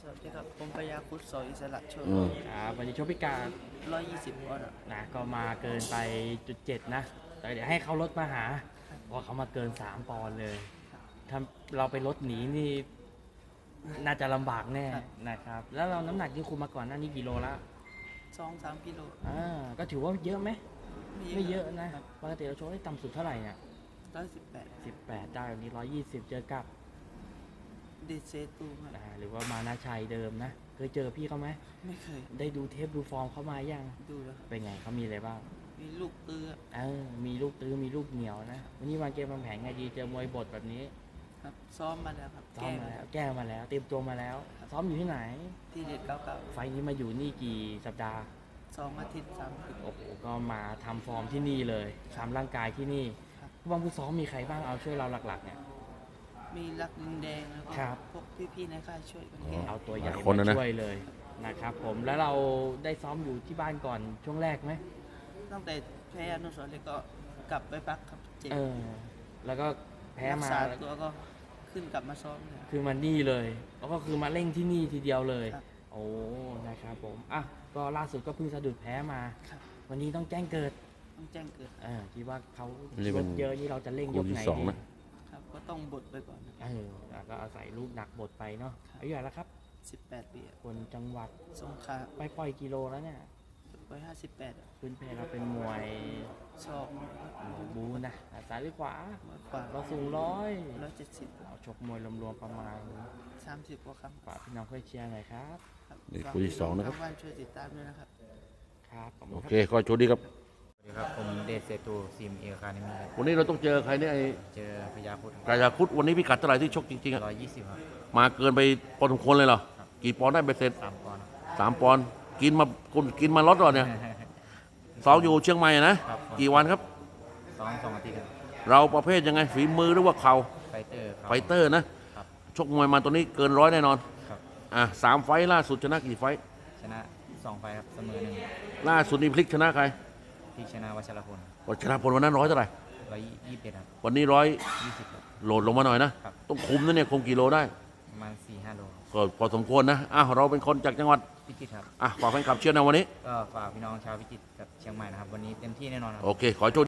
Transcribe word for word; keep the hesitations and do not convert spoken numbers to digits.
วัสดีครับผมพยาคุดสออิสระโชตอืมครับวันนี้ชกพิการร้อยยี่สิบปอนด์อะนะก็มาเกินไปจุดเจ็ดนะแต่เดี๋ยวให้เขาลดมาหาเพราะเขามาเกินสามปอนด์เลยถ้าเราไปลดหนีนี่น่าจะลำบากแน่นะครับแล้วเราน้ำหนักที่คุมมาก่อนหน้านี้กี่โลละสองสามกิโลอ่าก็ถือว่าเยอะไหมไม่เยอะนะครับปกติเราชกได้ต่ำสุดเท่าไหร่เนี่ยร้อยสิบแปดสิบแปดได้วันนี้ร้อยยี่สิบเจอกับเดซเซตูครับอ่าหรือว่ามานาชัยเดิมนะเคยเจอพี่เขาไหมไม่เคยได้ดูเทปดูฟอร์มเขามายังดูแล้วเป็นไงเขามีอะไรบ้างมีลูกตื้อเออมีลูกตื้อมีลูกเหนียวนะวันนี้วางเกมวางแผนไงดีเจอมวยบทแบบนี้ครับซ้อมมาแล้วครับซ้อมแก้มาแล้วแก้มาแล้วเตรียมตัวมาแล้ว ซ้อมอยู่ที่ไหนที่เด็ดเก้าเก้าไฟล์นี้มาอยู่นี่กี่สัปดาห์สองอาทิตย์สามอาทิตย์โอ้โหก็มาทำฟอร์มที่นี่เลยทำร่างกายที่นี่ครับผู้บังผู้ซ้อมมีใครบ้างเอาช่วยเราหลักๆเนี่ยมีรักดินแดงแล้วก็ครับพวกพี่ๆในค่ายช่วยกันแก้เอาตัวใหญ่หลายคนนะมานะช่วยเลยนะครับผมแล้วเราได้ซ้อมอยู่ที่บ้านก่อนช่วงแรกไหมตั้งแต่แพ้อนุสรณ์เลยก็กลับไปพักครับเจ็บเออแล้วก็แพ้รักมาษาตัวก็ขึ้นกลับมาซ้อมเลยคือมานี่เลยแล้วก็คือมาเร่งที่นี่ทีเดียวเลยครับโอ้นะครับผมอ่ะก็ล่าสุดก็เพิ่งสะดุดแพ้มาครับวันนี้ต้องแจ้งเกิดต้องแจ้งเกิดเออคิดว่าเขานี่ลเป็นดเยอะนี่เราจะเร่งยคู่กที่ไหนสองดีนะครับก็ต้องบดไปก่อนเออแล้วก็อาศัยลูกหนักบดไปเนาะครับอายุเท่าไหร่แล้วครับสิบแปดปีอะคนจังหวัดสงขลาไปปล่อยกิโลแล้วเนี่ยร้อยห้าสิบแปดพื้นเพเราเป็นมวยชอบมวยบูนะซ้ายหรือขวามากกว่าเราสูงร้อยร้อยเจ็ดสิบเราชกมวยรวมๆประมาณสามสิบกว่าครั้งฝากพี่น้องเพื่อเชียร์หน่อยครับครับนี่ฝากคู่ที่สองนะครับทางบ้านช่วยติดตามด้วยนะครับครับขอบคุโอณคเครับ ก็โชคดีครับสวัสดีครับ ผมเดชเซตูซีมเอลคาเนมี่วันนี้เราต้องเจอใครเนี่ยไอ้เจอพยาพุทธกายาคุดวันนี้พิกัดเท่าไหร่ที่ชกจริงๆอะร้อยยี่สิบครับมาเกินไปพอสมควรเลยเหรอครับกี่ปอนด์ได้ไปเสร็จสามปอนด์สามปอนด์กินมาคุณกินมาล็อตก่อนเนี่ยซ้อมอยู่เชียงใหม่นะครับ กี่วันครับสองสองอาทิตย์ครับเราประเภทยังไงฝีมือหรือว่าเข่าไฟเตอร์ครับไฟเตอร์นะครับ ชกมวยมาตัวนี้เกินร้อยแน่นอนครับอ่ะสามไฟต์ล่าสุดชนะกี่ไฟต์ชนะสองไฟครับ เสมอหนึ่งล่าสุดนี่พลิกชนะใครที่ชนะวัชรพลวัชรพลวันนั้นร้อยเท่าไหร่ร้อยยี่สิบเอ็ดครับวันนี้ร้อยยี่สิบครับโหลดลงมาหน่อยนะครับต้องคุมนะเนี่ยคุมกี่โลได้ประมาณสี่ห้าโลครับก็พอสมควรนะอ้าวเราเป็นคนจากจังหวัดพิจิตรครับอ่ะฝากแฟนคลับเชียร์ในวันนี้ก็ฝากพี่น้องชาวพิจิตรกับเชียงใหม่นะครับ วันนี้เต็มที่แน่นอนครับโอเค ขอให้โชค